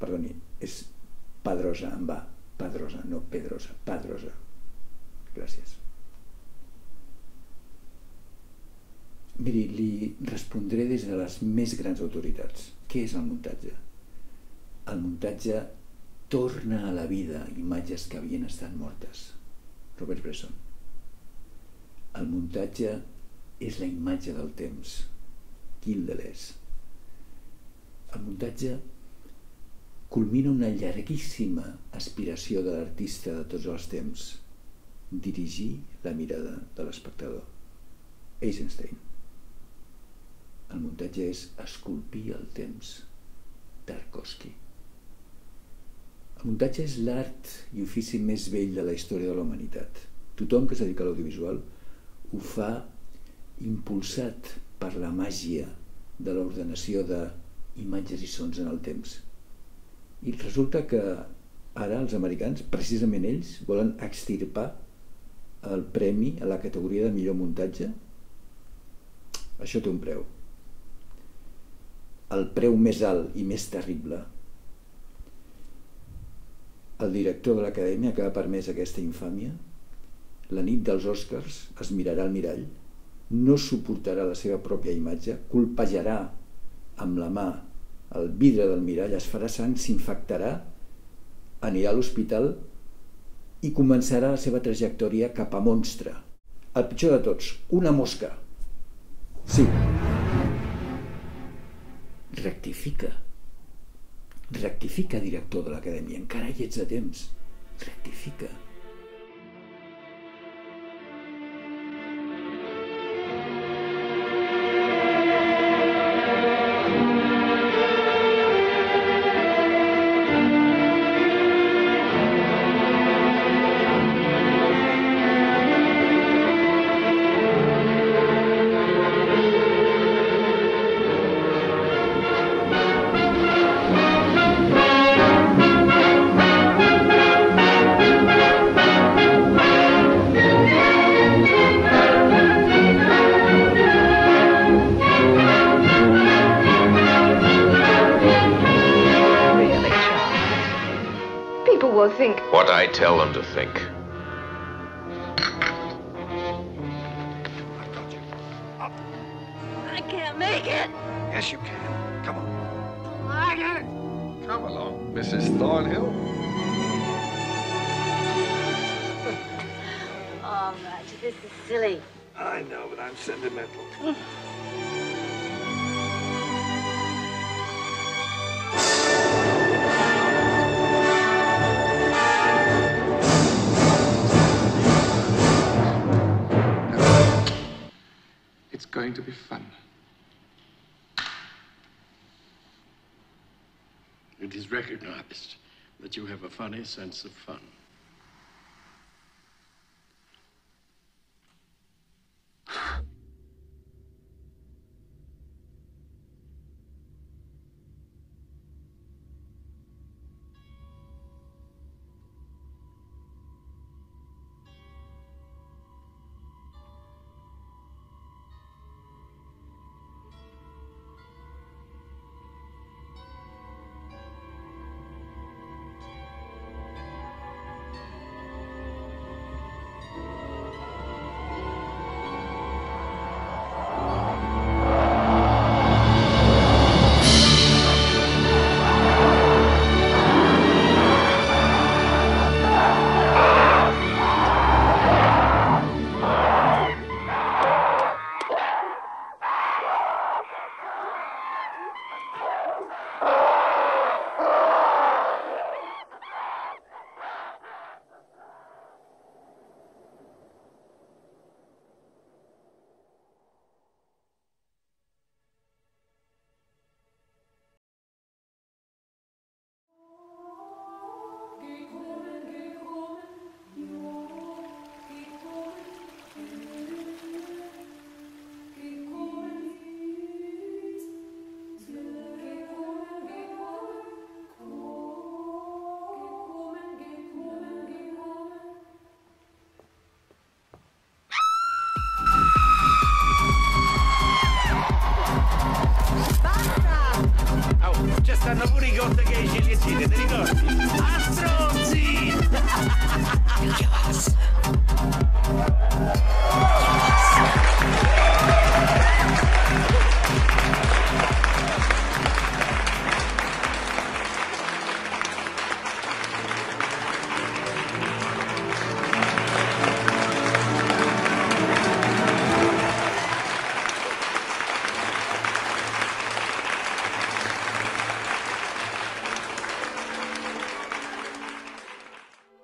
perdoni, és Pedrosa, en va. Pedrosa, no Pedrosa, Pedrosa. Gràcies. Miri, li respondré des de les més grans autoritats. Què és el muntatge? El muntatge torna a la vida imatges que havien estat mortes. Robert Bresson. El muntatge és la imatge del temps. Gil Deleuze. El muntatge culmina una llarguíssima aspiració de l'artista de tots els temps: dirigir la mirada de l'espectador. Eisenstein. El muntatge és esculpir el temps. Tarkovsky. El muntatge és l'art i ofici més vell de la història de la humanitat. Tothom que es dedica a l'audiovisual ho fa impulsat per la màgia de l'ordenació d'imatges i sons en el temps. I resulta que ara els americans, precisament ells, volen extirpar el premi a la categoria de millor muntatge. Això té un preu. El preu més alt i més terrible. El director de l'Acadèmia que ha permès aquesta infàmia, la nit dels Oscars es mirarà al mirall, no suportarà la seva pròpia imatge, colpejarà amb la mà el vidre del mirall, es farà sang, s'infectarà, anirà a l'hospital i començarà la seva trajectòria cap a monstre. El pitjor de tots, una mosca. Sí. Rectifica. Rectifica, director de l'Acadèmia, encara hi ets a temps. Rectifica. What I tell them to think. I can't make it. Yes, you can. Come on. Harder. Come along, Mrs. Thornhill. All right, this is silly. I know, but I'm sentimental. It's going to be fun. It is recognized that you have a funny sense of fun. c'erano pure i cotte che i ciliegini, ti ricordi? A stronzi!